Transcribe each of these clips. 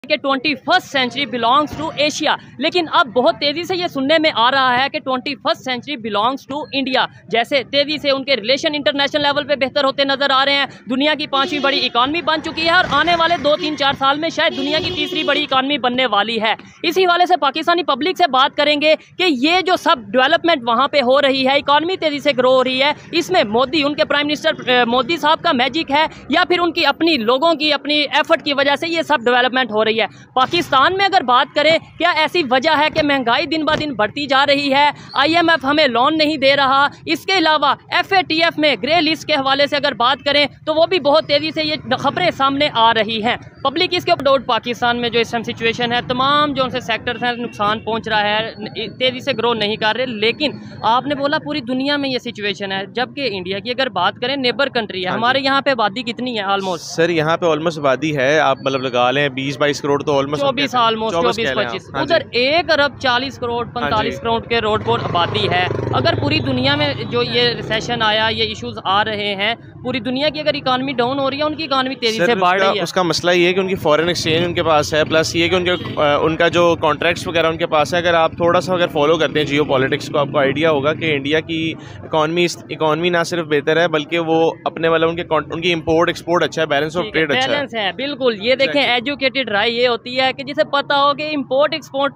कि 21st century belongs to Asia, लेकिन अब बहुत तेज़ी से ये सुनने में आ रहा है कि 21st century belongs to India. जैसे तेज़ी से उनके रिलेशन इंटरनेशनल लेवल पे बेहतर होते नज़र आ रहे हैं। दुनिया की 5वीं बड़ी इकानमी बन चुकी है और आने वाले 2-3-4 साल में शायद दुनिया की 3री बड़ी इकानमी बनने वाली है। इसी हवाले से पाकिस्तानी पब्लिक से बात करेंगे कि ये जो सब डेवलपमेंट वहाँ पर हो रही है, इकानमी तेज़ी से ग्रो हो रही है, इसमें मोदी, उनके प्राइम मिनिस्टर मोदी साहब का मैजिक है या फिर उनकी अपनी लोगों की अपनी एफर्ट की वजह से ये सब डेवलपमेंट हो रही है। पाकिस्तान में अगर बात करें, क्या ऐसी वजह है कि महंगाई दिन ब दिन बढ़ती जा रही है, IMF हमें लोन नहीं दे रहा, इसके अलावा FATF में ग्रे लिस्ट के हवाले से अगर बात करें तो वो भी बहुत तेज़ी से ये खबरें सामने आ रही हैं। पब्लिक इसके ऊपर पाकिस्तान में जो इस टाइम सिचुएशन है, तमाम जो उनसे सेक्टर्स हैं नुकसान पहुंच रहा है, तेज़ी से ग्रो नहीं कर रहे। लेकिन आपने बोला पूरी दुनिया में ये सिचुएशन है, जबकि इंडिया की अगर बात करें नेबर कंट्री है, हमारे यहाँ पे आबादी कितनी है? ऑलमोस्ट सर यहाँ पे ऑलमोस्ट आबादी है, आप मतलब लगा लें 20-22 करोड़ तो ऑलमोस्ट 24-25। उधर 1 अरब 40 करोड़ 45 करोड़ के रोड पर आबादी है। अगर पूरी दुनिया में जो ये रिसेशन आया, ये इश्यूज आ रहे हैं, पूरी दुनिया की अगर इकानमी डाउन हो रही है, उनकी इकानमी तेजी से बढ़ रही है। उसका मसला ये है कि उनकी फॉरेन एक्सचेंज उनके पास है, प्लस ये कि उनका जो कॉन्ट्रैक्ट्स वगैरह उनके पास है। अगर आप थोड़ा सा अगर फॉलो करते हैं जियो पॉलिटिक्स को, आपको आइडिया होगा कि इंडिया की इकानमी ना सिर्फ बेहतर है बल्कि वो अपने मतलब उनकी इम्पोर्ट एक्सपोर्ट अच्छा है, बैलेंस ऑफ ट्रेड अच्छा है। बिल्कुल, ये देखें एजुकेटेड राय ये होती है कि जिसे पता हो कि इम्पोर्ट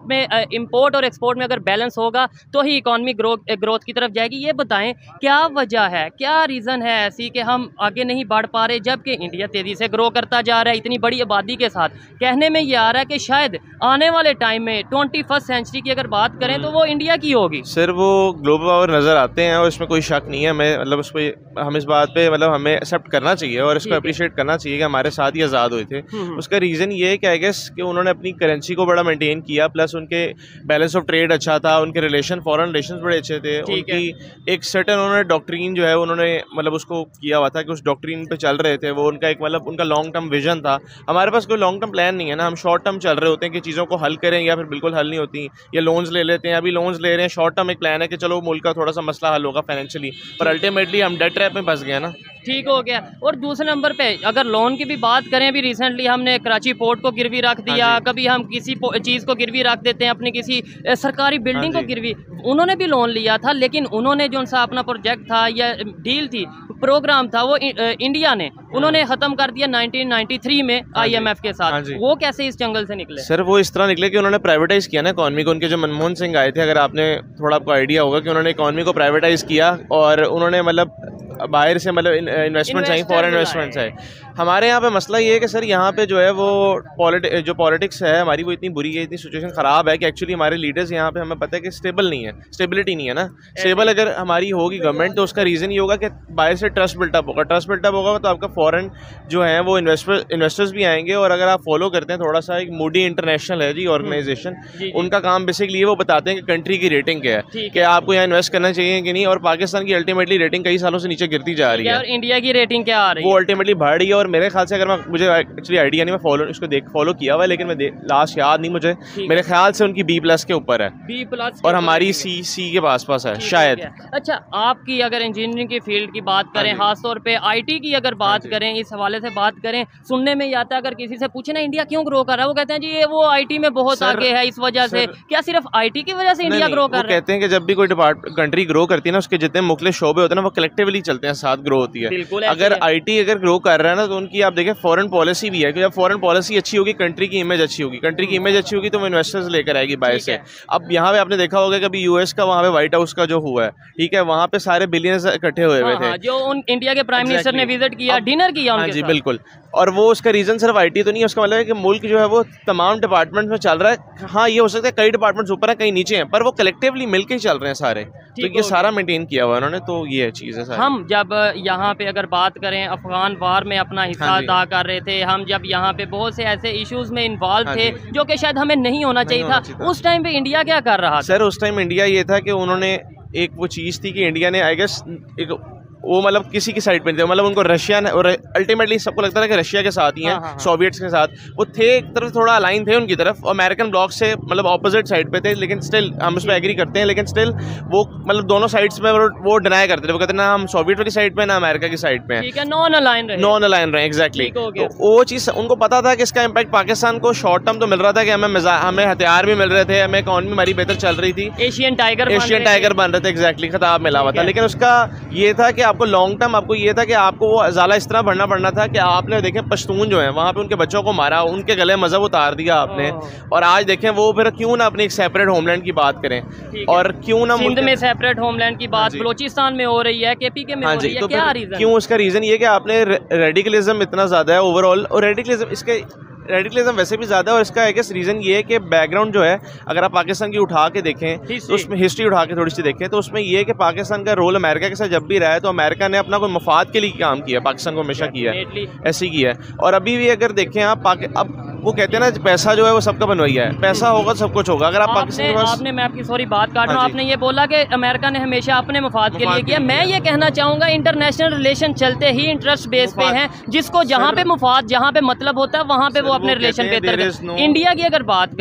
और एक्सपोर्ट में अगर बैलेंस होगा तो ही इकॉनमी ग्रोथ की तरफ जाएगी। ये बताएं क्या वजह है, क्या रीज़न है ऐसी कि हम आगे नहीं बढ़ पा रहे, जबकि इंडिया तेज़ी से ग्रो करता जा रहा है इतनी बड़ी आबादी के साथ। कहने में ये आ रहा है कि शायद आने वाले टाइम में 21st सेंचुरी की अगर बात करें तो वो इंडिया की होगी। सर वो ग्लोबल पावर नज़र आते हैं और इसमें कोई शक नहीं है। मैं मतलब उस पर हम इस बात पे मतलब हमें एक्सेप्ट करना चाहिए और इसको अप्रिशिएट करना चाहिए कि हमारे साथ ही आज़ाद हुए थे। उसका रीज़न ये है कि आई गेस कि उन्होंने अपनी करेंसी को बड़ा मेंटेन किया, प्लस उनके बैलेंस ऑफ ट्रेड अच्छा था, उनके फॉरेन रिलेशन बड़े अच्छे थे, उनकी एक सर्टेन उन्होंने डॉक्ट्रीन जो है उन्होंने मतलब उसको किया हुआ था कि उस डॉक्ट्रीन पे चल रहे थे। वो उनका एक मतलब उनका लॉन्ग टर्म विजन था। हमारे पास कोई लॉन्ग टर्म प्लान नहीं है ना, हम शॉर्ट टर्म चल रहे होते हैं कि चीज़ों को हल करें या फिर बिल्कुल हल नहीं होती, या लोन्स ले लेते हैं। अभी लोन्स ले रहे हैं, शॉर्ट टर्म एक प्लान है कि चलो मुल्क का थोड़ा सा मसला हल होगा फाइनेंशियली, पर अल्टीमेटली हम डेट ट्रैप में फंस गए ना। ठीक हो गया। और दूसरे नंबर पे अगर लोन की भी बात करें, अभी रिसेंटली हमने कराची पोर्ट को गिरवी रख दिया, कभी हम किसी चीज़ को गिरवी रख देते हैं, अपनी किसी सरकारी बिल्डिंग को गिरवी। उन्होंने भी लोन लिया था, लेकिन उन्होंने जो सा अपना प्रोजेक्ट था या डील थी, प्रोग्राम था, वो इंडिया ने उन्होंने ख़त्म कर दिया 1993 में IMF के साथ। वो कैसे इस जंगल से निकले? सर वो इस तरह निकले कि उन्होंने प्राइवेटाइज किया ना इकॉनमी को। उनके जो मनमोहन सिंह आए थे, अगर आपने थोड़ा आपको आइडिया होगा कि उन्होंने इकॉनमी को प्राइवेटाइज किया और उन्होंने मतलब बाहर से मतलब इन्वेस्टमेंट चाहिए, फॉरेन इन्वेस्टमेंट चाहिए। हमारे यहाँ पे मसला ये है कि सर यहाँ पे जो है वो जो पॉलिटिक्स है हमारी वो इतनी बुरी है, इतनी सिचुएशन ख़राब है कि एक्चुअली हमारे लीडर्स यहाँ पे हमें पता है कि स्टेबल नहीं है, स्टेबिलिटी नहीं है ना। स्टेबल अगर हमारी होगी गवर्नमेंट तो उसका रीज़न ये होगा कि बाहर से ट्रस्ट बिल्टअप होगा। ट्रस्ट बिल्टअप होगा तो आपका फॉरेन जो है वो इन्वेस्टर्स भी आएंगे। और अगर आप फॉलो करते हैं थोड़ा सा, एक मूडी इंटरनेशनल है जी ऑर्गेनाइजेशन, उनका काम बेसिकली वो बताते हैं कि कंट्री की रेटिंग क्या है, कि आपको यहाँ इन्वेस्ट करना चाहिए कि नहीं। और पाकिस्तान की अल्टीमेटली रेटिंग कई सालों से नीचे गिरती जा रही है। और इंडिया की रेटिंग क्या आ रही है? वो अल्टीमेटली बढ़ रही है। और मेरे ख्याल से अगर मुझे एक्चुअली आइडिया नहीं, मैं इसको फॉलो किया हुआ है, लेकिन मैं लास्ट याद नहीं मुझे, मेरे ख्याल से उनकी B+ के ऊपर है, B+ और हमारी C के पास है शायद। अच्छा, आपकी अगर इंजीनियरिंग की फील्ड की बात करें, खासतौर पे IT की अगर बात करें, इस हवाले से बात करें, सुनने में आता है अगर किसी से पूछे ना इंडिया क्यों ग्रो कर रहा है, वो कहते हैं जी ये वो IT में बहुत आगे है, इस वजह से। क्या सिर्फ IT की वजह से इंडिया ग्रो कर रहा है? कहते हैं कि जब भी कोई कंट्री ग्रो करती है ना, उसके जितने मुख्तलिफ शोबे होते हैं ना, वो कलेक्टिवली चलते हैं, साथ ग्रो होती है। अगर IT अगर ग्रो कर रहा है ना, तो उनकी आप देखें फॉरेन पॉलिसी भी है कि जब फॉरेन पॉलिसी अच्छी होगी, कंट्री की इमेज अच्छी होगी, कंट्री की इमेज अच्छी होगी तो वो इन्वेस्टर्स लेकर आएगी बाहर से। अब यहाँ पे आपने देखा होगा कि अभी US का वहाँ पे व्हाइट हाउस का जो हुआ है, ठीक है, वहाँ पे सारे बिलियनर्स इकट्ठे हुए थे, जो इंडिया के प्राइम मिनिस्टर ने विजिट किया, डिनर किया उनके साथ। जी बिल्कुल। और वो उसका रीजन सिर्फ IT तो नहीं है, उसका मतलब है कि मुल्क जो है वो तमाम डिपार्टमेंट में चल रहा है। हाँ, ये हो सकता है कई डिपार्टमेंट्स ऊपर है, कई नीचे हैं, पर वो कलेक्टिवली मिलकर ही चल रहे हैं सारे। तो ये सारा मेंटेन किया हुआ उन्होंने, तो ये चीज़ है। हम जब यहाँ पे अगर बात करें, अफगान वार में अपना हिस्सा अदा कर रहे थे, हम जब यहाँ पे बहुत से ऐसे इश्यूज में इन्वॉल्व थे जो कि शायद हमें नहीं होना चाहिए था, उस टाइम पे इंडिया क्या कर रहा था? सर उस टाइम इंडिया ये था कि उन्होंने एक वो चीज़ थी कि इंडिया ने आई गेस एक वो मतलब किसी की साइड पे नहीं थे, मतलब उनको रशिया और अल्टीमेटली सबको लगता था कि रशिया के साथ ही हैं, सोवियट्स के साथ वो थे, एक तरफ थोड़ा अलाइन थे उनकी तरफ, और अमेरिकन ब्लॉक से मतलब ऑपोजिट साइड पे थे, लेकिन स्टिल हम उस पर एग्री करते हैं, लेकिन स्टिल वो मतलब दोनों साइड्स में वो डिनाई करते थे, वो कहते हैं ना हम सोवियत वाली साइड पे ना अमेरिका की साइड पे हैं, नॉन अलाइन रहे एग्जैक्टली। तो वो चीज़ उनको पता था कि इसका इम्पैक्ट पाकिस्तान को शॉर्ट टर्म तो मिल रहा था कि हमें हथियार भी मिल रहे थे, हमें इकॉनमी हमारी बेहतर चल रही थी, एशियन टाइगर बन रहे थे एग्जैक्टली, खिताब मिला हुआ था, लेकिन उसका ये था कि आपको लॉन्ग टर्म आपको ये था कि आपको वो ज़ाला इस तरह भरना पड़ना था कि आपने देखें पश्तून जो है वहाँ पे उनके बच्चों को मारा, उनके गले मजहब उतार दिया आपने, और आज देखें वो फिर क्यों ना अपनी एक सेपरेट होमलैंड की बात करें, और क्यों ना सिंध में सेपरेट होमलैंड की बात बलोचिस्तान में हो रही है, केपीके में हो रही है, तो क्या रीजन क्यों? उसका रीजन ये कि आपने रेडिकलिज्म इतना ज़्यादा है ओवरऑल, और रेडिकलिज्म वैसे भी ज़्यादा है, और इसका आई गेस रीज़न ये है कि बैकग्राउंड जो है अगर आप पाकिस्तान की उठा के देखें तो उसमें हिस्ट्री उठा के थोड़ी सी देखें तो उसमें ये है कि पाकिस्तान का रोल अमेरिका के साथ जब भी रहा है तो अमेरिका ने अपना कोई मफाद के लिए काम किया, पाकिस्तान को हमेशा किया है, ऐसे किया है। और अभी भी अगर देखें आप अब वो कहते हैं ना पैसा जो है वो सबका बनवाइया है, पैसा होगा तो सब कुछ होगा। अगर आप पाकिस्तान के पास मैं आपकी सॉरी बात काट रहा हूँ, आपने ये बोला कि अमेरिका ने हमेशा अपने मफाद के लिए किया, मैं ये कहना चाहूँगा इंटरनेशनल रिलेशन चलते ही इंटरेस्ट बेस पे हैं, जिसको जहाँ पे मफाद जहाँ पे मतलब होता है वहाँ पे वो अपने रिलेशन बेहतर। इंडिया की अगर बात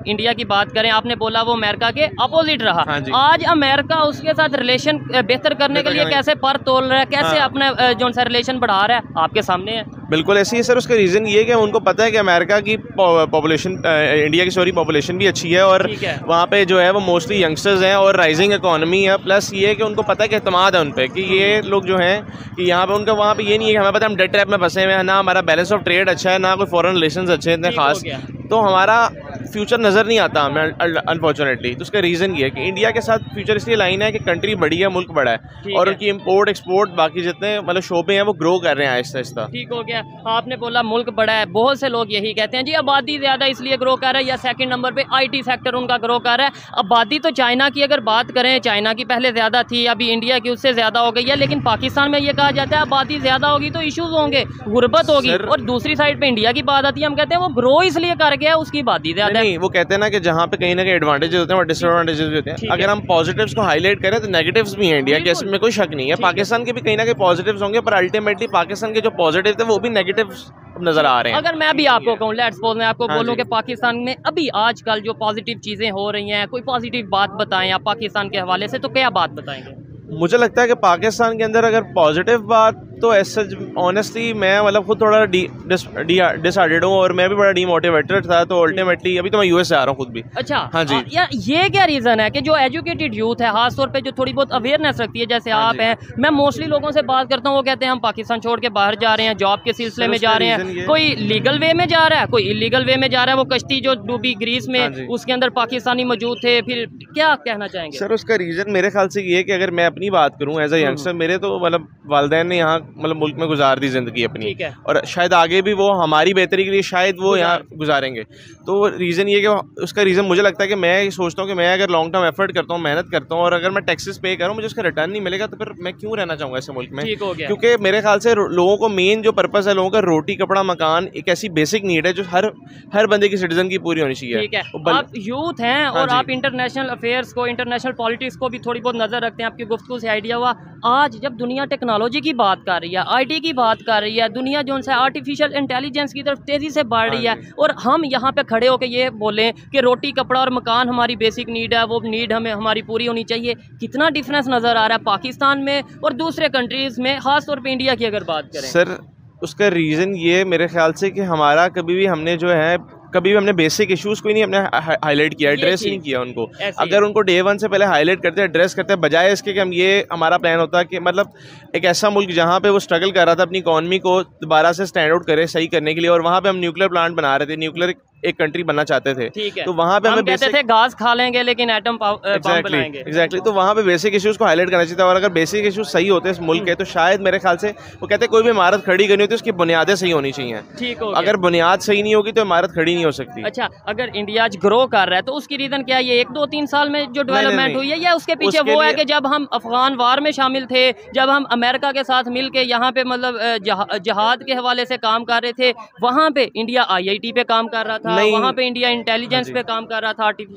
करें, आपने बोला वो अमेरिका के अपोजिट रहा, आज अमेरिका उसके साथ रिलेशन बेहतर करने के लिए कैसे पर तोल रहा है, कैसे अपना जो सा रिलेशन बढ़ा रहा है, आपके सामने है। बिल्कुल ऐसे ही सर, उसका रीज़न ये है कि उनको पता है कि अमेरिका की पॉपुलेशन इंडिया की पॉपुलेशन भी अच्छी है, और वहाँ पे जो है वो मोस्टली यंगस्टर्स हैं और राइजिंग इकोनॉमी है, प्लस ये है कि उनको पता है कि एतमाद है उन पर कि ये लोग जो हैं कि यहाँ पे उनका वहाँ पे ये नहीं है कि हमें पता है हम डेट ट्रैप में फंसे हुए हैं, ना हमारा बैलेंस ऑफ ट्रेड अच्छा है, ना कोई फॉरेन रिलेशंस अच्छे हैं इतने खास, तो हमारा फ्यूचर नज़र नहीं आता हमें अनफॉर्चुनेटली। तो उसका रीज़न ये है कि इंडिया के साथ फ्यूचर इसलिए लाइन है कि कंट्री बड़ी है, मुल्क बड़ा है, और उनकी इंपोर्ट एक्सपोर्ट बाकी जितने मतलब शोबे हैं वो ग्रो कर रहे हैं आहिस्ता आहिस्ता। ठीक हो गया, आपने बोला मुल्क बड़ा है, बहुत से लोग यही कहते हैं जी आबादी ज़्यादा इसलिए ग्रो कर रहा है, या सेकंड नंबर पे IT सेक्टर उनका ग्रो कर रहा है। आबादी तो चाइना की अगर बात करें, चाइना की पहले ज़्यादा थी, अभी इंडिया की उससे ज़्यादा हो गई है, लेकिन पाकिस्तान में ये कहा जाता है आबादी ज़्यादा होगी तो इशूज़ होंगे, गुर्बत होगी, और दूसरी साइड पर इंडिया की बात आती है, हम कहते हैं वो ग्रो इसलिए कर गया उसकी आबादी ज़्यादा। नहीं, वो कहते हैं ना कि जहाँ पे कहीं ना कहीं एडवांटेजेस होते हैं और डिसएडवांटेजेस भी होते हैं। अगर हम पॉजिटिव्स को हाईलाइट करें तो नेगेटिव्स भी हैं इंडिया के, इसमें कोई शक नहीं है। पाकिस्तान के भी कहीं ना कहीं पॉजिटिव्स होंगे, पर अल्टीमेटली पाकिस्तान के जो पॉजिटिव थे वो भी नेगेटिव्स नजर आ रहे हैं। अगर मैं भी आपको कहूँ, लेट्स सपोज मैं आपको बोलूँ कि पाकिस्तान में अभी आजकल जो पॉजिटिव चीज़ें हो रही हैं, कोई पॉजिटिव बात बताएं आप पाकिस्तान के हवाले से, तो क्या बात बताएंगे? मुझे लगता है कि पाकिस्तान के अंदर अगर पॉजिटिव बात तो ऐसा ऑनेस्टली मैं मतलब खुद थोड़ा डिसहार्टेड हूँ, और मैं भी बड़ा डीमोटिवेटेड था, तो अल्टीमेटली अभी तो मैं यूएस से आ रहा हूँ खुद भी। अच्छा, हाँ जी। यार ये क्या रीज़न है कि जो एजुकेटेड यूथ है, खासतौर पे जो थोड़ी बहुत अवेयरनेस रखती है, जैसे आप हैं, मैं मोस्टली लोगों से बात करता हूँ, वो कहते हैं हम पाकिस्तान छोड़ के बाहर जा रहे हैं, जॉब के सिलसिले में जा रहे हैं, कोई लीगल वे में जा रहा है, कोई इलीगल वे में जा रहा है। वो कश्ती जो डूबी ग्रीस में, उसके अंदर पाकिस्तानी मौजूद थे, फिर क्या कहना चाहेंगे? सर उसका रीज़न मेरे ख्याल से ये है कि अगर मैं अपनी बात करूँ एज अ यंगस्टर, मेरे तो मतलब वालिदैन ने यहाँ मतलब मुल्क में गुजार दी जिंदगी अपनी, और शायद आगे भी वो हमारी बेहतरी के लिए शायद वो यहाँ गुजारेंगे। तो रीज़न ये कि उसका रीज़न मुझे लगता है कि मैं सोचता हूँ कि मैं अगर लॉन्ग टर्म एफर्ट करता हूँ, मेहनत करता हूँ, और अगर मैं टैक्सेस पे करूँ, मुझे उसका रिटर्न नहीं मिलेगा, तो फिर मैं क्यों रहना चाहूँगा ऐसे मुल्क में? क्योंकि मेरे ख्याल से लोगों को मेन जो पर्पज़ है, लोगों का रोटी कपड़ा मकान एक ऐसी बेसिक नीड है जो हर बंदे की सिटीजन की पूरी होनी चाहिए। ठीक है, आप यूथ हैं और आप इंटरनेशनल अफेयर्स को, इंटरनेशनल पॉलिटिक्स को भी थोड़ी बहुत नज़र रखते हैं, आपकी गुफ्तगू से आइडिया हुआ। आज जब दुनिया टेक्नोलॉजी की बात कर रही है, IT की बात कर रही है, दुनिया जो है आर्टिफिशियल इंटेलिजेंस की तरफ तेज़ी से बढ़ रही है, और हम यहाँ पे खड़े होकर ये बोलें कि रोटी कपड़ा और मकान हमारी बेसिक नीड है, वो नीड हमें हमारी पूरी होनी चाहिए, कितना डिफरेंस नज़र आ रहा है पाकिस्तान में और दूसरे कंट्रीज़ में, ख़ासतौर पर इंडिया की अगर बात करें? सर उसका रीज़न ये मेरे ख्याल से कि हमारा कभी भी हमने जो है हमने बेसिक इश्यूज़ कोई नहीं हमने हाईलाइट किया, एड्रेस ही नहीं किया उनको। अगर उनको डे वन से पहले हाईलाइट करते, एड्रेस करते, बजाय इसके कि हम ये हमारा प्लान होता है कि मतलब एक ऐसा मुल्क जहाँ पे वो स्ट्रगल कर रहा था अपनी इकॉनमी को दोबारा से स्टैंड आउट करे सही करने के लिए, और वहाँ पे हम न्यूक्लियर प्लांट बना रहे थे, न्यूक्लियर एक कंट्री बनना चाहते थे, तो वहाँ पे हमें कहते थे गाज खा लेंगे लेकिन एटम बम बनाएंगे। एग्जैक्टली, तो वहाँ पे बेसिक इश्यूज को हाईलाइट करना चाहिए था, और अगर बेसिक इश्यूज सही होते इस मुल्क के, तो शायद मेरे ख्याल से वो कहते हैं कोई भी इमारत खड़ी करनी होती है उसकी बुनियादें सही होनी चाहिए। ठीक हो, अगर बुनियाद सही नहीं होगी तो इमारत खड़ी नहीं हो सकती। अच्छा, अगर इंडिया आज ग्रो कर रहा है तो उसकी रीजन क्या है? ये 1-2-3 साल में जो डेवलपमेंट हुई है, या उसके पीछे वो है कि जब हम अफगान वार में शामिल थे, जब हम अमेरिका के साथ मिल के यहाँ पे मतलब जहाद के हवाले से काम कर रहे थे, वहाँ पे इंडिया IIT पे काम कर रहा था, वहाँ पे इंडिया इंटेलिजेंस पे काम कर रहा था, आर्टिफिशियल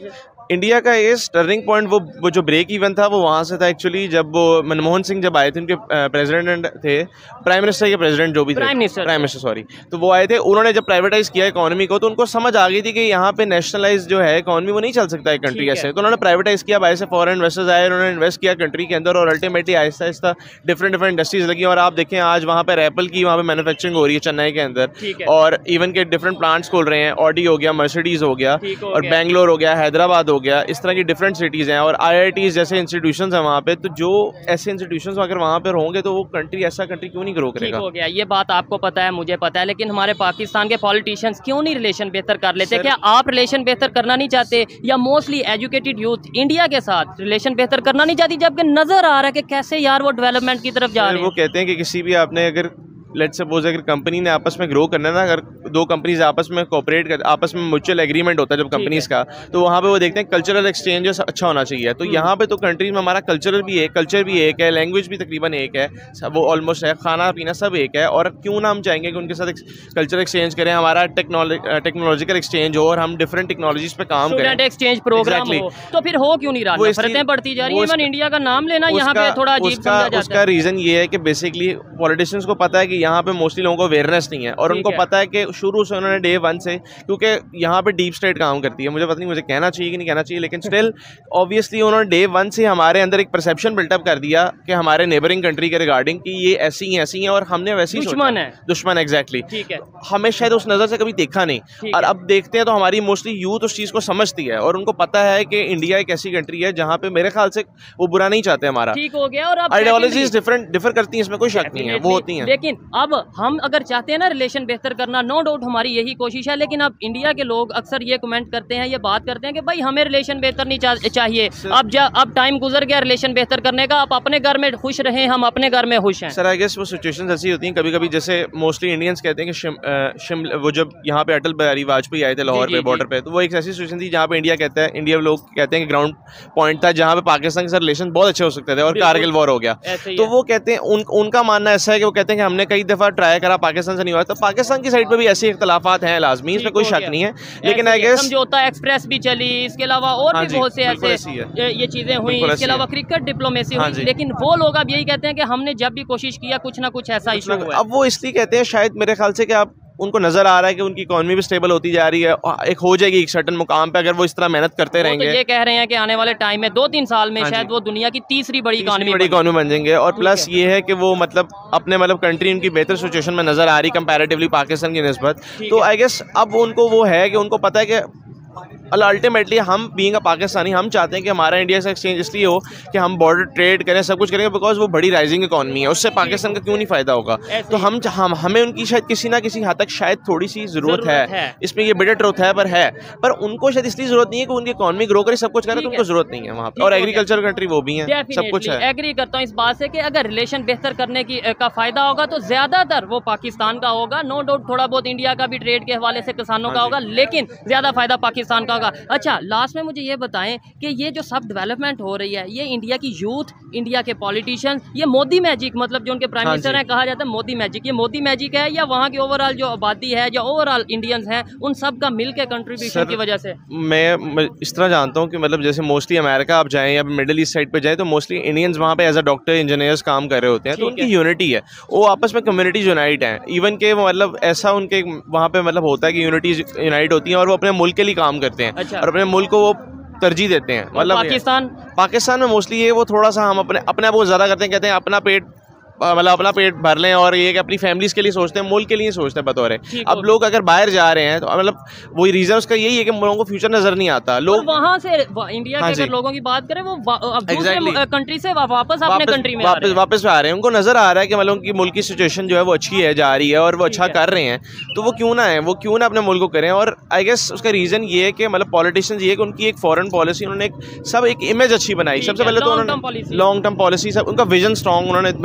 इंडिया का ये टर्निंग पॉइंट वो जो ब्रेक इवन था वो वहाँ से था एक्चुअली, जब वो मनमोहन सिंह जब आए थे, उनके प्रेसिडेंट थे, प्राइम मिनिस्टर के प्रेसिडेंट जो भी थे, प्राइम मिनिस्टर सॉरी, तो वो आए थे, उन्होंने जब प्राइवेटाइज किया इकोनॉमी को तो उनको समझ आ गई थी कि यहाँ पे नेशनलाइज जो है इकोनॉमी वो नहीं चल सकता है कंट्री ऐसे, तो उन्होंने प्राइवेटाइज किया, बाहर से फॉरेन इन्वेस्टर्स आए, उन्होंने इन्वेस्ट किया कंट्री के अंदर और ultimately Aahista Aahista different industries लगी। और आप देखें आज वहाँ पर एप्पल की वहाँ पे मैन्युफैक्चरिंग हो रही है चेन्नई के अंदर, और इवन के डिफरेंट प्लांट्स खोल रहे हैं, ऑडी हो गया, मर्सिडीज हो गया, और बेंगलोर हो गया, हैदराबाद हो गया, इस तरह की डिफरेंट सिटीज़ हैं, और IITs जैसे इंस्टीट्यूशंस हैं वहाँ पे। तो जो ऐसे इंस्टीट्यूशंस अगर वहाँ पर होंगे तो वो कंट्री ऐसा कंट्री क्यों नहीं ग्रो करेगा। हो गया, ये बात आपको पता है, मुझे पता है, लेकिन हमारे पाकिस्तान के पॉलिटिशियंस क्यों नहीं रिलेशन बेहतर कर लेते? क्या आप रिलेशन बेहतर करना नहीं चाहते, या मोस्टली एजुकेटेड यूथ इंडिया के साथ रिलेशन बेहतर करना नहीं चाहती, जबकि नजर आ रहा है कि कैसे यार वो डेवलपमेंट की तरफ जा रहे हैं? वो कहते हैं कि किसी भी आपने अगर लेट्स सपोज अगर कंपनी ने आपस में ग्रो करना है ना, अगर दो कंपनीज आपस में कोऑपरेट कर, आपस में म्यूचुअल एग्रीमेंट होता है जब कंपनीज का, तो वहाँ पे वो देखते हैं कल्चरल एक्सचेंज अच्छा होना चाहिए। तो यहाँ पे तो कंट्रीज में हमारा कल्चर भी एक है, लैंग्वेज भी तकरीबन एक है, वो ऑलमोस्ट है, खाना पीना सब एक है, और क्यों ना हम चाहेंगे कि उनके साथ कल्चर एक्सचेंज करें, हमारा टेक्नोलॉजिकल एक्सचेंज हो और हम डिफरेंट टेक्नोलॉजीज पे काम करें, एक्सचेंज प्रोग्राम हो। तो फिर हो क्यों नहीं रहा? नफरतें बढ़ती जा रही हैं, इंडिया का नाम लेना यहाँ पे थोड़ा अजीब समझा जाता है। उसका रीजन ये है कि बेसिकली पॉलिटिशियंस को पता है कि यहाँ पे मोस्टली लोगों को अवेयरनेस नहीं है, और उनको पता है कि शुरू से उन्होंने डे वन से, क्योंकि यहाँ पे डीप स्टेट काम करती है, मुझे पता नहीं मुझे कहना चाहिए कि नहीं कहना चाहिए, लेकिन स्टिल ऑब्वियसली उन्होंने डे वन से हमारे अंदर एक परसेप्शन बिल्टअप कर दिया कि हमारे नेबरिंग कंट्री के रिगार्डिंग कि ये ऐसी हैं, और हमने वैसे ही दुश्मन एग्जैक्टली हमें शायद उस नज़र से कभी देखा नहीं, और अब देखते हैं तो हमारी मोस्टली यूथ उस चीज़ को समझती है, और उनको पता है कि इंडिया एक ऐसी कंट्री है जहाँ पे मेरे ख्याल से वो बुरा नहीं चाहते हमारा, ठीक हो गया, और आइडियोलॉजीज डिफर करती हैं, इसमें कोई शक नहीं है, वो होती हैं। लेकिन अब हम अगर चाहते हैं ना रिलेशन बेहतर करना, नो डाउट हमारी यही कोशिश है, लेकिन अब इंडिया के लोग अक्सर ये कमेंट करते हैं, ये बात करते हैं कि भाई हमें रिलेशन बेहतर नहीं चाहिए, अब टाइम गुजर गया रिलेशन बेहतर करने का, आप अपने घर में खुश रहें, हम अपने घर में खुश हैं। सर आई गेस वो सिचुएशंस ऐसी होती हैं कभी कभी, जैसे मोस्टली इंडियंस कहते हैं कि वो जब यहाँ पे अटल बिहारी वाजपेयी आए थे लाहौर पे बॉर्डर पे, तो वो एक ऐसी सिचुएशन थी जहाँ पे इंडिया लोग कहते हैं कि ग्राउंड पॉइंट था जहाँ पे पाकिस्तान के साथ रिलेशन बहुत अच्छे हो सकते थे, और कारगिल वॉर हो गया, तो वो कहते हैं उनका मानना ऐसा है कि वो कहते हैं कि हमने कई दफा ट्राई करा, पाकिस्तान से नहीं हुआ। तो पाकिस्तान की साइड पे भी ऐसे इख्तलाफात हैं लाजमी, इसमें कोई शक नहीं है, लेकिन आई गेस समझौता एक्सप्रेस भी चली, इसके अलावा और भी बहुत से ऐसे ये चीजें हुई, इसके अलावा क्रिकेट डिप्लोमेसी हुई, लेकिन वो लोग अब यही कहते हैं कि हमने जब भी कोशिश किया कुछ ना कुछ ऐसा इशू हुआ। अब वो इसलिए कहते हैं शायद मेरे ख्याल से कि आप उनको नजर आ रहा है कि उनकी इकोनॉमी भी स्टेबल होती जा रही है, एक हो जाएगी एक सर्टेन मुकाम पे अगर वो इस तरह मेहनत करते रहेंगे। तो ये कह रहे हैं कि आने वाले टाइम में 2-3 साल में शायद वो दुनिया की तीसरी बड़ी इकोनॉमी बन जाएंगे, और प्लस ये है कि वो मतलब अपने कंट्री उनकी बेहतर सिचुएशन में नजर आ रही कंपैरेटिवली पाकिस्तान की निस्बत। तो आई गेस अब उनको वो है कि उनको पता है कि अल्टीमेटली हम बीइंग अ पाकिस्तानी हम चाहते हैं कि हमारा इंडिया से एक्सचेंज इसलिए हो कि हम बॉर्डर ट्रेड करें, सब कुछ करेंगे, बिकॉज वो बड़ी राइजिंग इकॉनमी है, उससे पाकिस्तान का क्यों नहीं फ़ायदा होगा। तो हमें उनकी शायद किसी ना किसी हद तक शायद थोड़ी सी ज़रूरत है, इसमें ये बिटर ट्रुथ है, पर उनको शायद इसलिए ज़रूरत नहीं है कि उनकी इकॉनमी ग्रो करे, सब कुछ करे, तो उनको ज़रूरत नहीं है वहाँ पर, और एग्रीकल्चर कंट्री वो भी है, सब कुछ है। एग्री करता हूँ इस बात से कि अगर रिलेशन बेहतर करने की का फ़ायदा होगा तो ज़्यादातर वो पाकिस्तान का होगा, नो डाउट थोड़ा बहुत इंडिया का भी ट्रेड के हवाले से किसानों का होगा, लेकिन ज़्यादा फ़ायदा पाकिस्तान का होगा। अच्छा, लास्ट में मुझे ये बताएं कि ये जो सब डेवलपमेंट हो रही है, ये इंडिया की यूथ, इंडिया के पॉलिटिशियंस, ये मोदी मैजिक, मतलब जो उनके प्राइम मिनिस्टर हैं, कहा जाता है मोदी मैजिक, ये मोदी मैजिक है या वहाँ की ओवरऑल जो आबादी है, जो ओवरऑल इंडियंस हैं, उन सब का मिल के कंट्रीब्यूशन की वजह से? मैं इस तरह जानता हूँ कि मतलब जैसे मोस्टली अमेरिका आप जाएँ या मिडिल ईस्ट साइड पर जाएँ तो मोस्टली इंडियंस वहाँ पे एज अ डॉक्टर इंजीनियर्स काम कर रहे होते हैं, तो उनकी यूनिटी है, वो आपस में कम्युनिटी यूनाइट हैं, इवन के मतलब ऐसा उनके वहाँ पे मतलब होता है कि यूनिटीज यूनाइट होती हैं और वो अपने मुल्क के लिए काम करते हैं। अच्छा। और अपने मुल्क को वो तरजीह देते हैं। मतलब पाकिस्तान में मोस्टली ये वो थोड़ा सा हम अपने आप वो ज़्यादा करते हैं, कहते हैं अपना पेट मतलब अपना पेट भर लें और ये कि अपनी फैमिलीज के लिए सोचते हैं, मुल्क के लिए सोचते हैं बतौर है। अब लोग अगर बाहर जा रहे हैं तो मतलब वही रीजन उसका यही है कि लोगों को फ्यूचर नजर नहीं आता। लोग वहाँ से इंडिया के अगर लोगों की बात करें वो दूसरे कंट्री से वापस अपने कंट्री में वापस आ रहे हैं, उनको नजर आ रहा है कि मतलब उनकी मुल्क की सिचुएशन जो है वो अच्छी है, जा रही है और वो अच्छा कर रहे हैं, तो वो क्यों ना है, वो क्यों ना अपने मुल्क को करें। और आई गेस उसका रीजन ये है कि मतलब पॉलिटिशियंस ये है कि उनकी एक फॉरेन पॉलिसी उन्होंने सब एक इमेज अच्छी बनाई। सबसे पहले तो उन्होंने लॉन्ग टर्म पॉलिसी सब उनका विजन स्ट्रॉन्ग उन्होंने बनाया,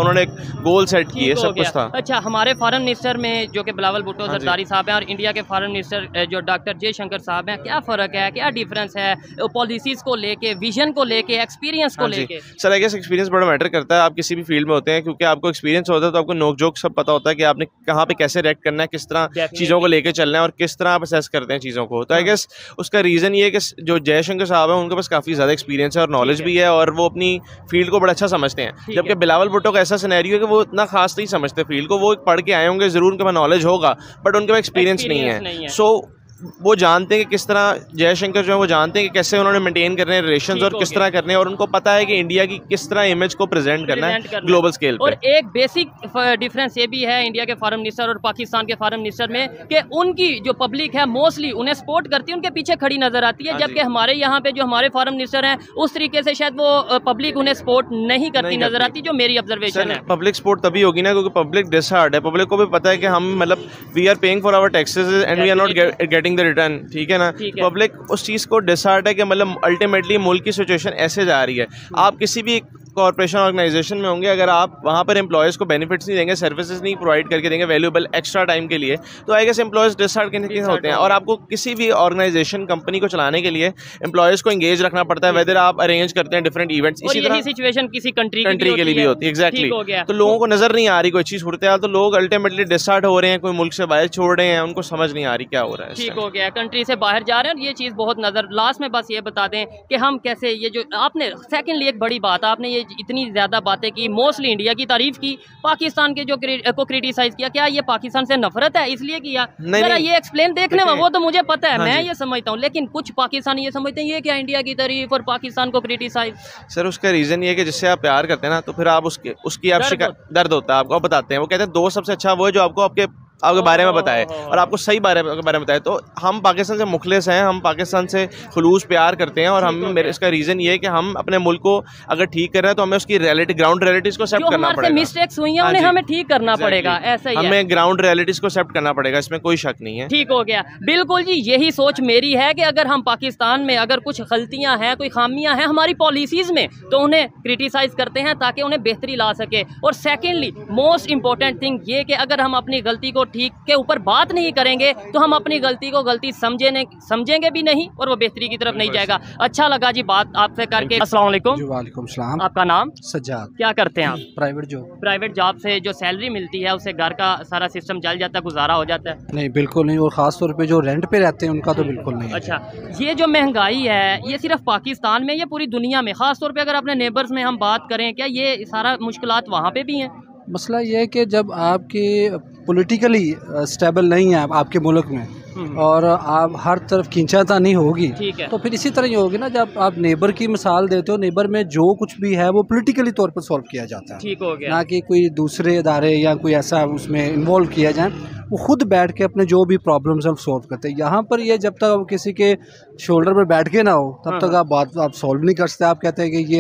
उन्होंने एक गोल सेट किए, सब कुछ था। अच्छा, हमारे फॉरेन मिनिस्टर में जो कि बिलावल भुट्टो जरदारी साहब हैं और इंडिया के फॉरेन मिनिस्टर जो डॉक्टर जयशंकर साहब हैं, क्या फ़र्क है, क्या डिफरेंस है पॉलिसीज़ को लेके, विजन को लेके, एक्सपीरियंस को लेके? सर आई गेस एक्सपीरियंस बड़ा मैटर करता है। आप किसी भी फील्ड में होते हैं, क्योंकि आपको एक्सपीरियंस होता है तो आपको नोक जोक सब पता होता है कि आपने कहाँ पे कैसे रिएक्ट करना है, किस तरह चीज़ों को लेके चलना है और किस तरह आप असेस करते हैं चीज़ों को। तो आई गेस उसका रीज़न ये है कि जो जयशंकर साहब हैं उनके पास काफ़ी ज़्यादा एक्सपीरियंस है और नॉलेज भी है और वो अपनी फील्ड को बड़ा अच्छा समझते हैं। जबकि बिलावल भुट्टो का ऐसा सिनेरियो है कि वो इतना खास नहीं समझते फील्ड को, वो पढ़ के आए होंगे, ज़रूर उनके पास नॉलेज होगा बट उनके पास एक्सपीरियंस नहीं है। सो वो जानते हैं कि किस तरह जयशंकर जो है वो जानते हैं कि कैसे उन्होंने मेंटेन करने हैं रिलेशंस और किस तरह करने हैं, और उनको पता है कि इंडिया की किस तरह इमेज को प्रेजेंट करना है ग्लोबल स्केल पे। और एक बेसिक डिफरेंस ये भी है इंडिया के फॉरेन मिनिस्टर और पाकिस्तान के फॉरेन मिनिस्टर में कि उनकी जो पब्लिक है मोस्टली उन्हें सपोर्ट करती है, उनके पीछे खड़ी नजर आती है, जबकि हमारे यहाँ पे जो हमारे फॉरेन मिनिस्टर हैं उस तरीके से शायद वो पब्लिक उन्हें सपोर्ट नहीं करती नजर आती, जो मेरी ऑब्जर्वेशन है। पब्लिक सपोर्ट तभी होगी ना क्योंकि पब्लिक डिसहार्ड है। पब्लिक को भी पता है कि हम मतलब we are paying for our taxes and we are not getting the return, ठीक है ना। पब्लिक उस चीज़ को डिसहार्ट है कि मतलब अल्टीमेटली मुल्क की सिचुएशन ऐसे जा रही है। आप किसी भी कॉर्पोरेशन ऑर्गेनाइजेशन में होंगे, अगर आप वहाँ पर एम्प्लॉयज़ को बेनिफिट्स नहीं देंगे, सर्विसेज नहीं प्रोवाइड करके देंगे वैल्यूएबल एक्स्ट्रा टाइम के लिए, तो आई गेस एम्प्लॉयज़ डिसहार्ट के होते हैं। और आपको किसी भी ऑर्गेनाइजेशन कंपनी को चलाने के लिए एम्प्लॉयज़ को एंगेज रखना पड़ता है, वेदर आप अरेंज करते हैं डिफरेंट इवेंट्स। इसी तरह सिचुएशन किसी कंट्री के लिए भी होती है एग्जैक्टली। तो लोगों को नजर नहीं आ रही कोई चीज़ सूरत हाल, तो लोग अल्टीमेटली डिसहार्ट हो रहे हैं, कोई मुल्क से बाहर छोड़ रहे हैं, उनको समझ नहीं आ रही क्या हो रहा है। ठीक हो गया, कंट्री से बाहर जा रहे हैं और ये चीज़ बहुत नजर। लास्ट में बस ये बता दें कि हम कैसे ये जो आपने सेकेंडली एक बड़ी बात आपने ये इतनी ज़्यादा बातें की, मोस्टली इंडिया की तारीफ की, पाकिस्तान के जो को क्रिटिसाइज किया, क्या ये पाकिस्तान से नफरत है इसलिए किया? जरा ये एक्सप्लेन देखने में, वो तो मुझे पता है, मैं ये समझता हूँ, लेकिन कुछ पाकिस्तानी ये समझते हैं ये क्या इंडिया की तारीफ और पाकिस्तान को क्रिटिसाइज। सर उसका रीजन ये है कि जिससे आप प्यार करते हैं ना तो फिर आप उसकी आप दर्द होता है आपको, बताते हैं। वो कहते हैं दोस्त सबसे अच्छा वो है जो आपको आपके बारे में बताए और आपको सही बारे में बताए। तो हम पाकिस्तान से मुखलिस हैं, हम पाकिस्तान से खुलूस प्यार करते हैं और हम इसका रीज़न ये है कि हम अपने मुल्क को अगर ठीक कर रहे हैं तो हमें उसकी रियलिटी, ग्राउंड रियलिटीज़ को एक्सेप्ट करना पड़ेगा। मिस्टेक्स हुई हैं उन्हें हमें ठीक करना पड़ेगा, ऐसा ही हमें ग्राउंड रियलिटीज़ को एक्सेप्ट करना पड़ेगा, इसमें कोई शक नहीं है। ठीक हो गया, बिल्कुल जी, यही सोच मेरी है कि अगर हम पाकिस्तान में अगर कुछ गलतियाँ हैं, कोई खामियाँ हैं हमारी पॉलिसीज़ में, तो उन्हें क्रिटिसाइज़ करते हैं ताकि उन्हें बेहतरी ला सके। और सेकेंडली मोस्ट इंपॉर्टेंट थिंग ये कि अगर हम अपनी गलती को ठीक के ऊपर बात नहीं करेंगे तो हम अपनी गलती को गलती समझेंगे भी नहीं और वो बेहतरी की तरफ नहीं जाएगा। अच्छा लगा जी बात आपसे करके। अस्सलाम वालेकुम। वालेकुम सलाम। आपका नाम? सज्जाद। क्या करते हैं आप? Private job. प्राइवेट जॉब से जो सैलरी मिलती है उससे घर का सारा सिस्टम चल जाता है, गुजारा हो जाता है? नहीं बिल्कुल नहीं, और ख़ास तौर पे जो रेंट पे रहते हैं उनका तो बिल्कुल नहीं। अच्छा, ये जो महंगाई है ये सिर्फ पाकिस्तान में या पूरी दुनिया में? ख़ास तौर पे अगर अपने नेबर्स में हम बात करें, क्या ये सारा मुश्किलात वहाँ पे भी हैं? मसला ये है कि जब आपके पॉलिटिकली स्टेबल नहीं है आपके मुल्क में और आप हर तरफ खींचातानी होगी, तो फिर इसी तरह ही होगी ना। जब आप नेबर की मिसाल देते हो, नेबर में जो कुछ भी है वो पॉलिटिकली तौर पर सॉल्व किया जाता है, ठीक हो गया, ना कि कोई दूसरे इदारे या कोई ऐसा उसमें इन्वॉल्व किया जाए। वो खुद बैठ के अपने जो भी प्रॉब्लम्स हम सॉल्व करते हैं। यहाँ पर ये जब तक किसी के शोल्डर पर बैठ के ना हो तब तक आप सॉल्व नहीं कर सकते। आप कहते हैं कि ये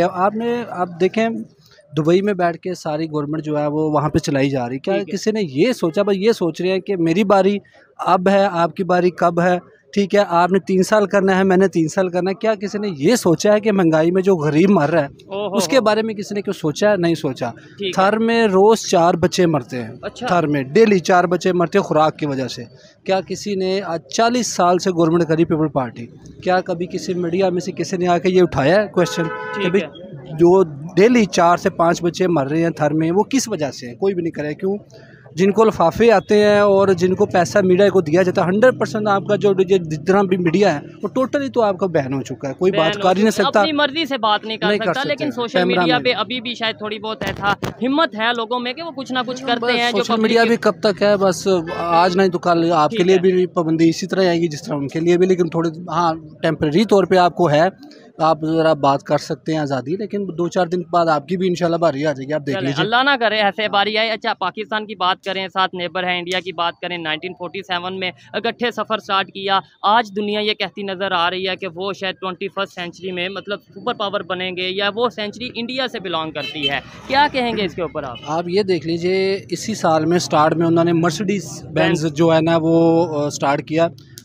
आप देखें दुबई में बैठ के सारी गवर्नमेंट जो है वो वहाँ पे चलाई जा रही। क्या किसी ने ये सोचा? भाई ये सोच रहे हैं कि मेरी बारी अब है, आपकी बारी कब है? ठीक है, आपने 3 साल करना है, मैंने 3 साल करना है। क्या किसी ने ये सोचा है कि महंगाई में जो गरीब मर रहा है उसके बारे में किसी ने क्यों सोचा है? नहीं सोचा। थर में रोज़ 4 बच्चे मरते हैं। अच्छा। थर में डेली 4 बच्चे मरते हैं खुराक की वजह से। क्या किसी ने 40 साल से गवर्नमेंट करी पीपल पार्टी, क्या कभी किसी मीडिया में से किसी ने आके ये उठाया है क्वेश्चन कि भाई जो डेली 4 से 5 बच्चे मर रहे हैं थर में वो किस वजह से है? कोई भी नहीं करे। क्यों? जिनको लिफाफे आते हैं और जिनको पैसा मीडिया को दिया जाता है, 100% आपका जो जितना भी मीडिया है वो टोटली तो आपका बैन हो चुका है। कोई बात कर ही नहीं सकता, अपनी मर्जी से बात नहीं कर सकता। लेकिन सोशल मीडिया पे अभी भी शायद थोड़ी बहुत ऐसा हिम्मत है लोगों में कि वो कुछ ना कुछ करते हैं। सोशल मीडिया भी कब तक है? बस आज नहीं तो कल आपके लिए भी पाबंदी इसी तरह आएगी जिस तरह उनके लिए भी, लेकिन थोड़ी टेम्परेरी तौर पर आपको है, आप ज़रा बात कर सकते हैं आज़ादी, लेकिन 2-4 दिन बाद आपकी भी इंशाल्लाह बारी आ जाएगी। आप देख लीजिए, अल्लाह ना करे ऐसे बारी आए। अच्छा, पाकिस्तान की बात करें, साथ नेबर है इंडिया की बात करें, 1947 में इकट्ठे सफ़र स्टार्ट किया। आज दुनिया ये कहती नज़र आ रही है कि वो शायद 21st सेंचुरी में मतलब सुपर पावर बनेंगे या वो सेंचुरी इंडिया से बिलोंग करती है। क्या कहेंगे इसके ऊपर आप ये देख लीजिए, इसी साल में स्टार्ट में उन्होंने मर्सिडीज़ बेंज जो है ना वो स्टार्ट किया।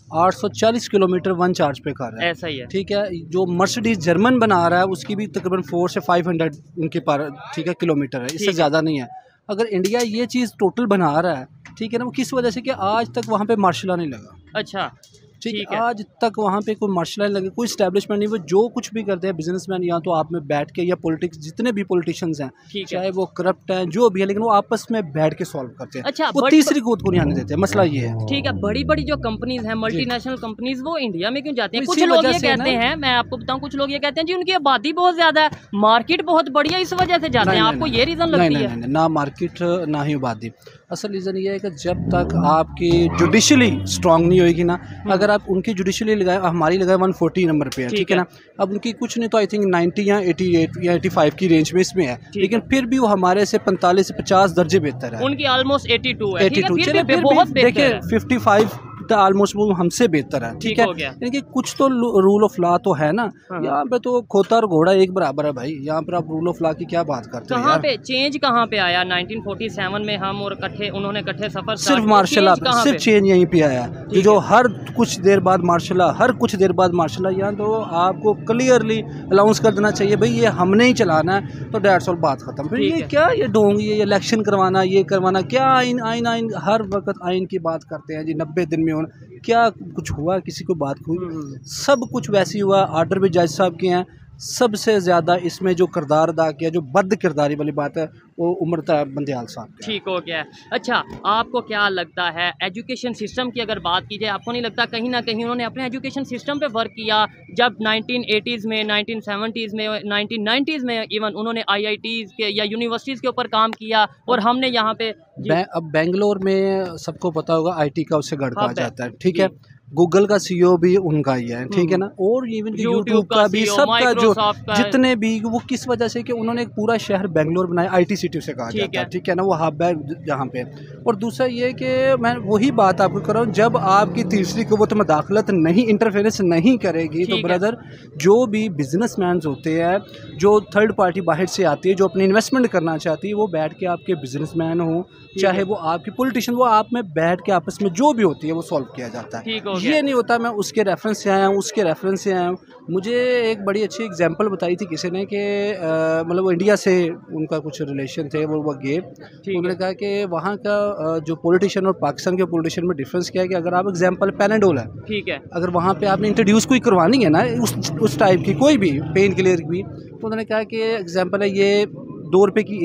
840 किलोमीटर वन चार्ज पे कर रहा है। ऐसा ही है। ठीक है, जो मर्सिडीज जर्मन बना रहा है उसकी भी तकरीबन 400 से 500 उनके पर, ठीक है, किलोमीटर है, इससे ज़्यादा नहीं है। अगर इंडिया ये चीज़ टोटल बना रहा है, ठीक है ना, वो किस वजह से कि आज तक वहाँ पे मार्शल नहीं लगा। अच्छा, ठीक है, आज तक वहाँ पे कोई मार्शल लगे, कोई स्टैब्लिशमेंट नहीं। वो जो कुछ भी करते हैं बिजनेसमैन, या तो आप में बैठ के, या पॉलिटिक्स जितने भी पॉलिटिशियंस हैं, चाहे वो करप्ट हैं जो भी है, लेकिन वो आपस में बैठ के सॉल्व करते हैं। अच्छा, वो तीसरी कूद को नहीं आने देते। मसला ये है। ठीक है, बड़ी बड़ी जो कंपनीज हैं, मल्टीनेशनल कंपनीज, वो इंडिया में क्यों जाते हैं? कुछ लोग ये कहते हैं, मैं आपको बताऊं, कुछ लोग ये कहते हैं जी उनकी आबादी बहुत ज्यादा है, मार्केट बहुत बढ़िया, इस वजह से जाते हैं। आपको ये रीजन लगती है? नहीं, ना मार्केट ना ही आबादी। असल रीज़न ये है कि जब तक आपकी जुडिशली स्ट्रांग नहीं होगी ना, अगर आप उनकी जुडिशली लगाए, हमारी लगाए 140 नंबर पे है, ठीक है ना, अब उनकी कुछ नहीं तो आई थिंक 90 या 88 या 85 की रेंज में इसमें है, लेकिन फिर भी वो हमारे से 45 से 50 दर्जे बेहतर है। उनकी ऑलमोस्ट 82 है, 82 चलिए फिर बहुत बेहतर है। 55 ऑलमोस्ट वो हमसे बेहतर है, ठीक है। यानी कुछ तो रूल ऑफ लॉ तो है ना। यहाँ पे तो खोता और घोड़ा एक बराबर है भाई। यहाँ पर आप रूल ऑफ लॉ की क्या बात करते हैं? कहाँ पे चेंज कहाँ पे आया? 1947 में हम और उन्होंने इकट्ठे सफर, सिर्फ मार्शल लॉ, सिर्फ चेंज यहीं पे आया है। जो हर कुछ देर बाद मार्शल लॉ, हर कुछ देर बाद मार्शल लॉ, यहाँ तो आपको क्लियरली अनाउंस कर देना चाहिए भाई ये हमने ही चलाना है, तो 150 बात खत्म। फिर ये क्या, ये डोंग, ये इलेक्शन करवाना, ये करवाना, क्या आइन आइन आइन, हर वक्त आइन की बात करते हैं जी। 90 दिन में क्या कुछ हुआ? किसी को बात हुई? सब कुछ वैसे ही हुआ। आर्डर भी जज साहब के हैं। सबसे ज़्यादा इसमें जो किरदार अदा किया, जो बद किरदारी वाली बात है, वो उमरता बंदयाल साहब। ठीक हो गया। अच्छा, आपको क्या लगता है एजुकेशन सिस्टम की अगर बात की जाए, आपको नहीं लगता कहीं ना कहीं उन्होंने अपने एजुकेशन सिस्टम पे वर्क किया? जब 1980s में, 1970s में, 1990s में इवन उन्होंने IITs के या यूनिवर्सिटीज़ के ऊपर काम किया, और हमने यहाँ पे अब बेंगलोर में सबको पता होगा IT का उससे गढ़ कहा जाता है, ठीक है। गूगल का CEO भी उनका ही है, ठीक है ना, और इवन यूट्यूब का भी, सबका जो जितने भी, वो किस वजह से कि उन्होंने एक पूरा शहर बेंगलोर बनाया, IT सिटी से कहा जाता है, ठीक है ना, वो हब है जहाँ पे। और दूसरा ये कि मैं वही बात आपको कर रहा हूँ, जब आपकी तीसरी कुव्वत में दाखिलत नहीं, इंटरफेरेंस नहीं करेगी, तो ब्रदर जो भी बिजनेसमैन होते हैं, जो थर्ड पार्टी बाहर से आती है, जो अपनी इन्वेस्टमेंट करना चाहती है, वो बैठ के आपके बिजनेसमैन हो, चाहे वो आपकी पॉलिटिशियन, वो आप में बैठ के आपस में जो भी होती है वो सॉल्व किया जाता है। ये नहीं होता मैं उसके रेफरेंस से आया हूँ, उसके रेफरेंस से आया हूँ। मुझे एक बड़ी अच्छी एग्जांपल बताई थी किसी ने कि मतलब वो इंडिया से उनका कुछ रिलेशन थे, वो गए, उन्होंने कहा कि वहाँ का जो पॉलिटिशियन और पाकिस्तान के पॉलिटिशियन में डिफरेंस क्या है कि अगर आप एग्जांपल पैनाडोल है, ठीक है, अगर वहाँ पे आपने इंट्रोड्यूस कोई करवानी है ना उस टाइप की कोई भी पेन क्लियर की, तो उन्होंने कहा कि एग्जाम्पल है ये 2 रुपये की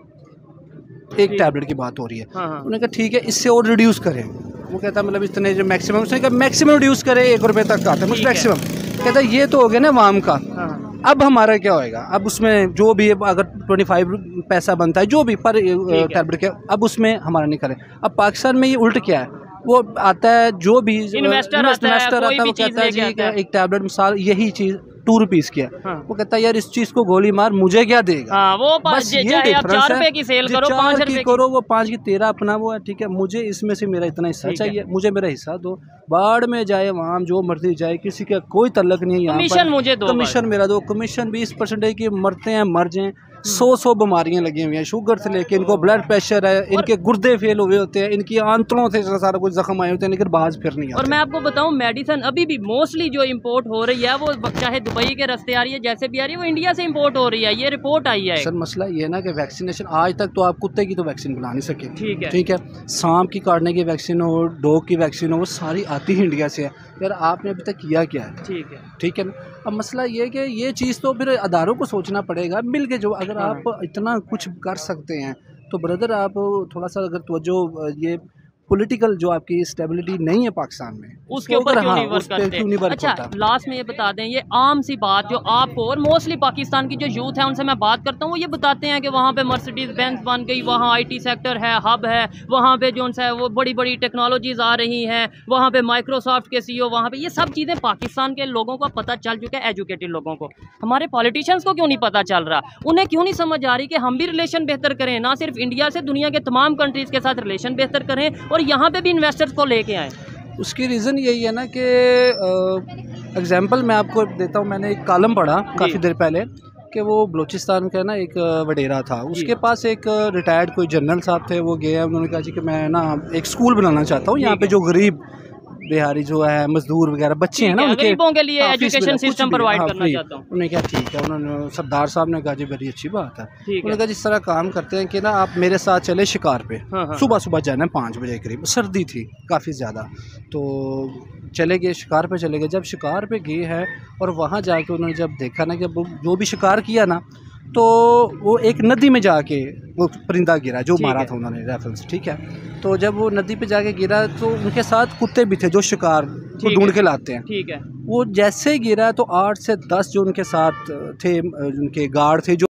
एक टैबलेट की बात हो रही है। उन्होंने कहा ठीक है, इससे और रिड्यूस करें। वो कहता मतलब इतने जो मैक्सिमम, उसने कहा मैक्सिमम रिड्यूस करें 1 रुपये तक का, मैक्सिमम। कहता ये तो हो गया ना वाम का, अब हमारा क्या होएगा? अब उसमें जो भी अगर 25 पैसा बनता है जो भी पर टैबलेट के, अब उसमें हमारा नहीं करें। अब पाकिस्तान में ये उल्ट क्या है, वो आता है जो भी इन्वेस्टर आता है, वो कहता है जी एक टैबलेट मिसाल यही चीज़ 2 रुपीज़ की है, वो कहता है यार इस चीज़ को गोली मार, मुझे क्या देगा? वो बस ये डिफरेंस है। 4 रुपए की सेल करो, 5 रुपए करो, वो 5 की तेरा अपना वो है, ठीक है। मुझे इसमें से मेरा इतना हिस्सा चाहिए, मुझे मेरा हिस्सा दो। बाढ़ में जाए वहाँ जो मर्जी जाए, किसी का कोई तल्लक नहीं है। यहाँ कमीशन मुझे दो, कमीशन मेरा दो। कमीशन 20% की, मरते हैं मर जाएं। 100 बीमारियां लगी हुई हैं, शुगर से लेके इनको ब्लड प्रेशर है, इनके गुर्दे फेल हुए होते हैं, इनकी आंतों से सारा कुछ जख्म आए होते हैं, लेकिन बाज फिर नहीं आते। और मैं आपको बताऊं, मेडिसिन अभी भी मोस्टली जो इंपोर्ट हो रही है, वो चाहे दुबई के रास्ते आ रही है, जैसे भी आ रही है, वो इंडिया से इंपोर्ट हो रही है। ये रिपोर्ट आई है। सर मसला ये है ना कि वैक्सीनेशन आज तक तो आप कुत्ते की तो वैक्सीन बना नहीं सके, ठीक है। सांप की काटने की वैक्सीन हो, डॉग की वैक्सीन हो, वो सारी आती ही इंडिया से है। यार आपने अभी तक किया क्या है? ठीक है। अब मसला ये है कि ये चीज़ तो फिर अदारों को सोचना पड़ेगा मिल के। जो अगर आप इतना कुछ कर सकते हैं तो ब्रदर आप थोड़ा सा अगर तवज्जो, ये पॉलिटिकल जो आपकी स्टेबिलिटी नहीं है पाकिस्तान में, उसके ऊपर क्यों नहीं वर्क करता? अच्छा, लास्ट में ये बता दें, ये आम सी बात जो आपको और मोस्टली पाकिस्तान की जो यूथ है उनसे मैं बात करता हूँ, वो ये बताते हैं कि वहाँ पे मर्सिडीज बेंज बन गई, वहाँ IT सेक्टर है, हब है, वहाँ पे जो है वो बड़ी बड़ी टेक्नोलॉजीज आ रही हैं, वहाँ पे माइक्रोसॉफ्ट के CEO, वहाँ पे ये सब चीज़ें पाकिस्तान के लोगों को पता चल चुका है, एजुकेटेड लोगों को। हमारे पॉलिटिशियंस को क्यों नहीं पता चल रहा? उन्हें क्यों नहीं समझ आ रही कि हम भी रिलेशन बेहतर करें, ना सिर्फ इंडिया से, दुनिया के तमाम कंट्रीज़ के साथ रिलेशन बेहतर करें और यहाँ पे भी इन्वेस्टर्स को लेके आए? उसकी रीज़न यही है ना कि एग्जांपल मैं आपको देता हूँ। मैंने एक कॉलम पढ़ा काफ़ी देर पहले कि वो बलूचिस्तान का ना एक वडेरा था, उसके पास एक रिटायर्ड कोई जनरल साहब थे, वो गए, उन्होंने कहा जी कि मैं ना एक स्कूल बनाना चाहता हूँ यहाँ पे जो गरीब बिहारी जो है मजदूर वगैरह बच्चे हैं ना उनके गरीबों के लिए हाँ, फीस एजुकेशन मिला, सिस्टम कुछ भी, प्रोवाइड हाँ, करना फ्री। चाहता हूँ। उन्होंने कहा ठीक है, उन्होंने सरदार साहब ने कहा जी बड़ी अच्छी बात है। ठीक है। उन्होंने कहा जिस तरह काम करते हैं कि ना आप मेरे साथ चले शिकार पे, हाँ, हाँ। सुबह सुबह जाना 5 बजे करीब, सर्दी थी काफ़ी ज़्यादा, तो चले गए शिकार पे चले गए। जब शिकार पे गए हैं और वहाँ जाके उन्होंने जब देखा ना कि अब जो भी शिकार किया ना, तो वो एक नदी में जाके वो परिंदा गिरा जो ठीक मारा है। था उन्होंने राइफल से, ठीक है। तो जब वो नदी पे जाके गिरा तो उनके साथ कुत्ते भी थे जो शिकार को ठीक ढूंढ है। के लाते हैं। ठीक है। वो जैसे गिरा तो 8 से 10 जो उनके साथ थे, उनके गार्ड थे जो